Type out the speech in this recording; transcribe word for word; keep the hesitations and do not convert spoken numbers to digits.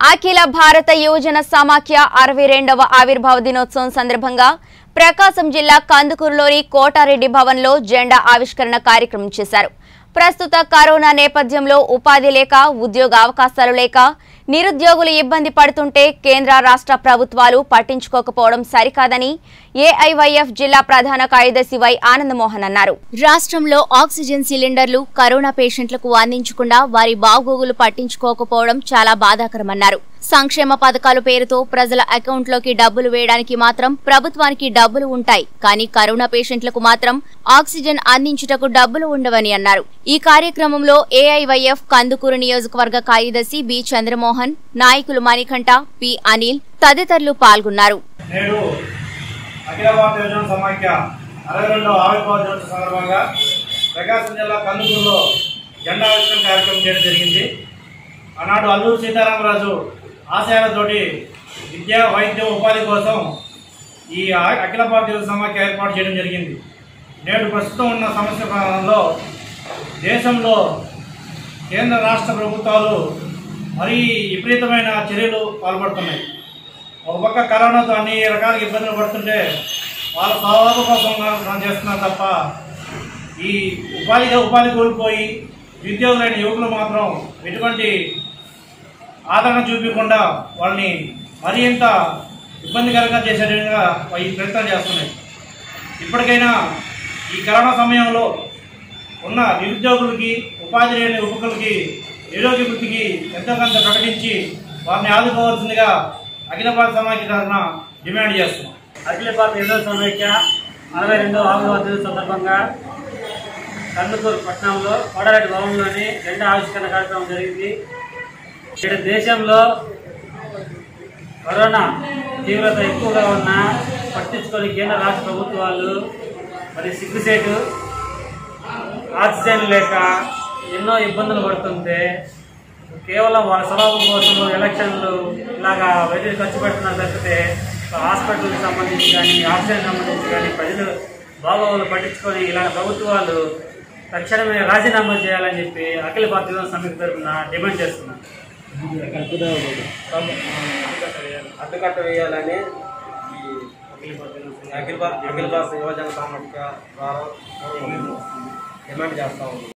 అఖిల భారత యువజన సమాఖ్య అరవై రెండవ ఆవిర్భావ దినోత్సవం సందర్భంగా ప్రకాశం జిల్లా కందుకూరులోని కోటారెడ్డి భవన్లో జెండా ఆవిష్కరణ కార్యక్రమం చేశారు. ప్రస్తుత కరోనా నేపథ్యంలో ఉపాధి లేక ఉద్యోగ అవకాశాలు లేక నిరుద్యోగులు ఇబ్బంది పడుతుంటే కేంద్ర రాష్ట్ర ప్రభుత్వాలు పట్టించుకోకపోవడం సరికాదని ఏఐవైఎఫ్ జిల్లా ప్రధాన కార్యదర్శి వై ఆనందమోహన్ అన్నారు. రాష్ట్రంలో ఆక్సిజన్ సిలిండర్లు కరోనా పేషెంట్లకు అందించకుండా వారి బాగోగులు పట్టించుకోకపోవడం చాలా బాధాకరమన్నారు. సంక్షేమ పథకాల పేరుతో ప్రజల అకౌంట్లోకి డబ్బులు వేయడానికి మాత్రం ప్రభుత్వానికి డబ్బులు ఉంటాయి, కానీ కరోనా పేషెంట్లకు మాత్రం ఆక్సిజన్ అందించుటకు డబ్బులు ఉండవని అన్నారు. ఈ కార్యక్రమంలో ఏఐవైఎఫ్ కందుకూరు నియోజకవర్గ కార్యదర్శి బి చంద్రమోహన్, నాయకులు మణికంఠ, పి అనిల్ తదితరులు పాల్గొన్నారు. అఖిల భారత యువజన సమాఖ్య అరవై రెండవ ఆవిర్భావ దినోత్సవం సందర్భంగా ప్రకాశం జిల్లా కందుకూరులో జెండా ఆవిష్కరణ కార్యక్రమం చేయడం జరిగింది. ఆనాడు అల్లూరు సీతారామరాజు ఆశయాలతోటి విద్య, వైద్యం, ఉపాధి కోసం ఈ అఖిల భారత యువజన సమాఖ్య ఏర్పాటు చేయడం జరిగింది. నేడు ప్రస్తుతం ఉన్న సమస్య కాలంలో దేశంలో కేంద్ర రాష్ట్ర ప్రభుత్వాలు మరీ విపరీతమైన చర్యలు పాల్పడుతున్నాయి. ఒక పక్క కరోనాతో అన్ని రకాల ఇబ్బందులు పడుతుంటే వాళ్ళ స్వభావం కోసం మనం చేస్తున్నారు తప్ప ఈ ఉపాధిగా ఉపాధి కోల్పోయి నిరుద్యోగులైన యువకులు మాత్రం ఎటువంటి ఆదరణ చూపించకుండా వాళ్ళని మరీ ఎంత ఇబ్బందికరంగా చేసే విధంగా ఈ ప్రయత్నాలు చేస్తున్నాయి. ఇప్పటికైనా ఈ కరోనా సమయంలో ఉన్న నిరుద్యోగులకి, ఉపాధి లేని యువకులకి, నిరోగ్య వృత్తికి ఎంతో కొంత ప్రకటించి వారిని ఆదుకోవాల్సిందిగా అఖిల భారత సమాఖ్య తరఫున డిమాండ్ చేస్తున్నాం. అఖిల భారత యువజన సమాఖ్య అరవై రెండవ ఆవిర్భావ దినోత్సవం సందర్భంగా కందుకూరు పట్టణంలో కోటారెడ్డి భవన్లోని జెండా ఆవిష్కరణ కార్యక్రమం జరిగింది. ఇక్కడ దేశంలో కరోనా తీవ్రత ఎక్కువగా ఉన్న పట్టించుకొని కేంద్ర రాష్ట్ర ప్రభుత్వాలు మరి సిగ్గుసేటు ఆక్సిజన్ లేక ఎన్నో ఇబ్బందులు పడుతుంటే కేవలం వాళ్ళ స్వభావం కోసం ఎలక్షన్లు ఇలాగా వైద్యులు ఖర్చు పెడుతున్నారు తప్పితే హాస్పిటల్కి సంబంధించి కానీ ఆక్సిజన్ సంబంధించి కానీ ప్రజలు బాగోగులు పట్టించుకొని ఇలా ప్రభుత్వాలు తక్షణమే రాజీనామా చేయాలని చెప్పి అఖిల భారత యువజన సమితి తరఫున డిమాండ్ చేస్తున్నారు. అడ్డుకట్ట వేయాలని అఖిల భారత యువజన సమాఖ్య ద్వారా డిమాండ్ చేస్తా ఉన్నాం.